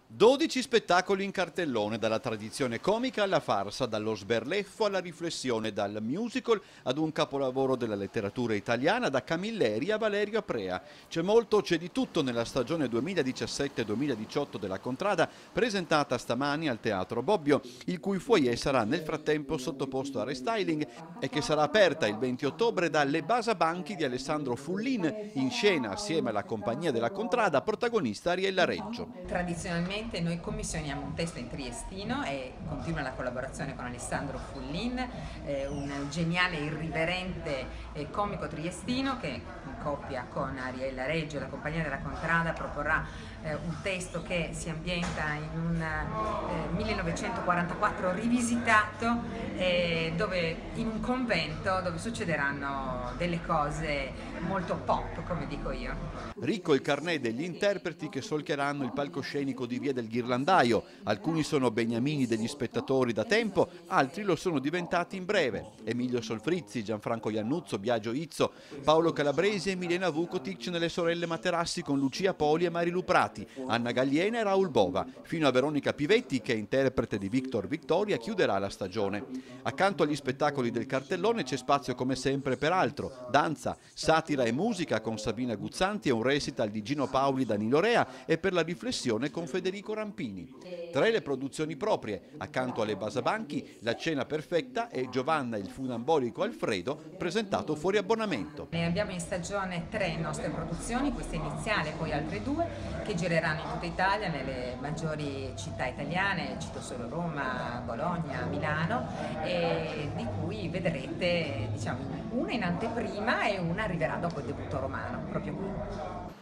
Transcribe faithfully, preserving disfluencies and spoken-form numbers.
dodici spettacoli in cartellone, dalla tradizione comica alla farsa, dallo sberleffo alla riflessione, dal musical ad un capolavoro della letteratura italiana, da Camilleri a Valerio Aprea. C'è molto, c'è di tutto nella stagione duemiladiciassette duemiladiciotto della Contrada, presentata stamani al Teatro Bobbio, il cui foyer sarà nel frattempo sottoposto a restyling e che sarà aperta il venti ottobre dalle Basabanchi di Alessandro Fullin, in scena assieme alla compagnia della Contrada, protagonista Ariella Reggio. Tradizionalmente noi commissioniamo un testo in triestino e continua la collaborazione con Alessandro Fullin, eh, un geniale, irriverente eh, comico triestino che in coppia con Ariella Reggio, la compagnia della Contrada, proporrà eh, un testo che si ambienta in un eh, millenovecentoquarantaquattro rivisitato, eh, dove, in un convento dove succederanno delle cose molto pop, come dico io. Ricco il carnet degli interpreti che solcheranno il palcoscenico di Via del Ghirlandaio. Alcuni sono beniamini degli spettatori da tempo, altri lo sono diventati in breve. Emilio Solfrizzi, Gianfranco Iannuzzo, Biagio Izzo, Paolo Calabresi e Milena Vukotic nelle sorelle Materassi con Lucia Poli e Marilu Prati, Anna Galliena e Raul Bova, fino a Veronica Pivetti che, interprete di Victor Victoria, chiuderà la stagione. Accanto agli spettacoli del cartellone c'è spazio come sempre per altro: danza, satira e musica con Sabina Guzzanti e un recital di Gino Paoli, Danilo Rea, e per la riflessione con Federico Rampini. Tre le produzioni proprie: accanto alle Basabanchi, La cena perfetta e Giovanna il funambolico Alfredo, presentato fuori abbonamento. Ne abbiamo in stagione tre nostre produzioni, questa iniziale e poi altre due che gireranno in tutta Italia, nelle maggiori città italiane, cito solo Roma, Bologna, Milano, e di cui vedrete, diciamo, una in anteprima e una arriverà dopo il debutto romano, proprio qui.